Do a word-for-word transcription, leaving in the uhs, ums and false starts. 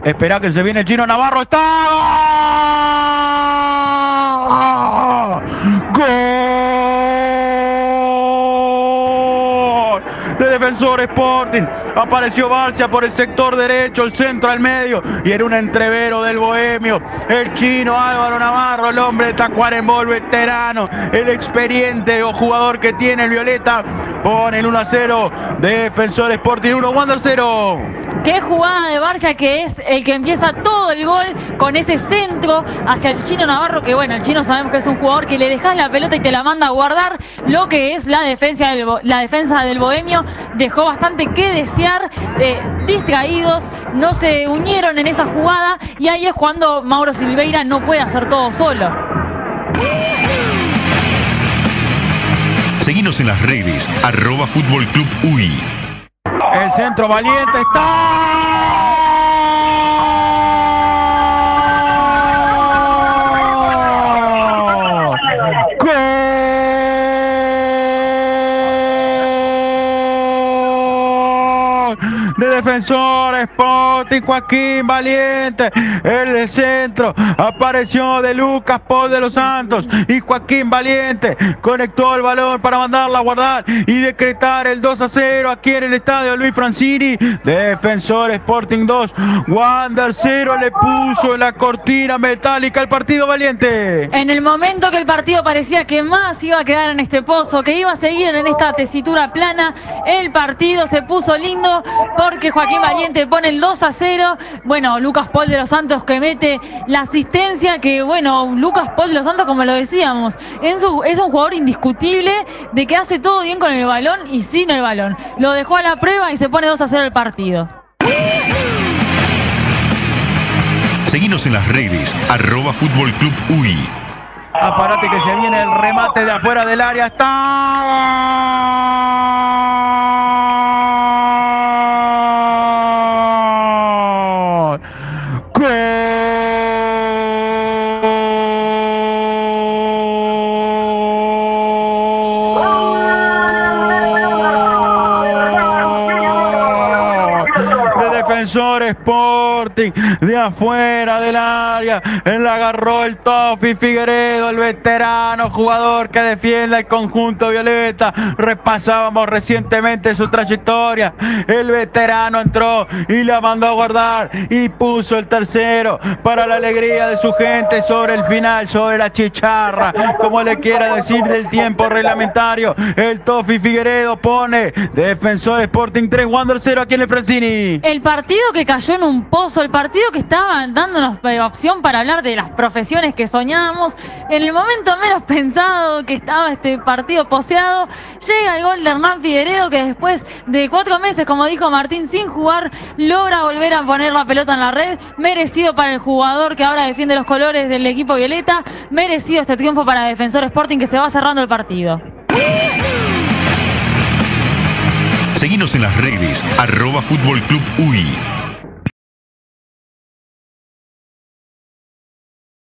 Espera que se viene el Chino Navarro. ¡Está! ¡Gol! De Defensor Sporting. Apareció Barcia por el sector derecho, el centro al medio. Y en un entrevero del bohemio, el chino Álvaro Navarro, el hombre de Tacuarembó, el veterano, el experiente o jugador que tiene el Violeta, pone el uno a cero. Defensor Sporting uno, Wander cero. Qué jugada de Barcia, que es el que empieza todo el gol con ese centro hacia el Chino Navarro, que bueno, el Chino sabemos que es un jugador que le dejas la pelota y te la manda a guardar. Lo que es la defensa del, la defensa del bohemio dejó bastante que desear, eh, distraídos, no se unieron en esa jugada y ahí es cuando Mauro Silveira no puede hacer todo solo. Seguinos en las redes, arroba Fútbol Club U I. El centro valiente está. ¡Gol! De Defensor Sporting, Joaquín Valiente. El centro apareció de Lucas Paul de los Santos y Joaquín Valiente conectó el balón para mandarla a guardar y decretar el dos a cero aquí en el estadio Luis Francini. Defensor Sporting dos, Wander cero. Le puso en la cortina metálica el partido Valiente. En el momento que el partido parecía que más iba a quedar en este pozo, que iba a seguir en esta tesitura plana, el partido se puso lindo porque Joaquín Valiente pone el dos a cero. Bueno, Lucas Paul de los Santos que mete la asistencia, que bueno, Lucas Paul de los Santos, como lo decíamos, es un, es un jugador indiscutible de que hace todo bien con el balón y sin el balón. Lo dejó a la prueba y se pone dos a cero el partido. Seguinos en las redes, arroba Fútbol Club U I. Aparate que se viene el remate de afuera del área. Está. ¡Gol! De Defensor Sporting, de afuera del área, él agarró el Tofi Figueredo, el veterano jugador que defiende el conjunto violeta. Repasábamos recientemente su trayectoria. El veterano entró y la mandó a guardar y puso el tercero para la alegría de su gente sobre el final, sobre la chicharra, como le quiera decir, del tiempo reglamentario. El Tofi Figueredo pone Defensor Sporting tres, Wander cero aquí en el Francini. El partido que cayó en un pozo, el partido que estaba dándonos opción para hablar de las profesiones que soñábamos. En el momento menos pensado que estaba este partido poseado, llega el gol de Hernán Figueredo, que después de cuatro meses, como dijo Martín, sin jugar, logra volver a poner la pelota en la red. Merecido para el jugador que ahora defiende los colores del equipo violeta. Merecido este triunfo para Defensor Sporting, que se va cerrando el partido. Seguinos en las redes, arroba Fútbol Club U I.